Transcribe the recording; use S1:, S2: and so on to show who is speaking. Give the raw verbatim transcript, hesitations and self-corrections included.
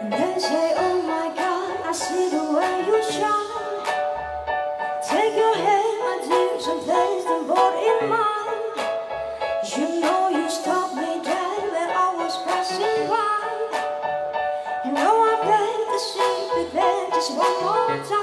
S1: And they say, oh my God, I see the way you shine. Take your hand, my tears, and place them both in mine. You know you stopped me dead when I was passing by. You know I beg to see you there just one more time.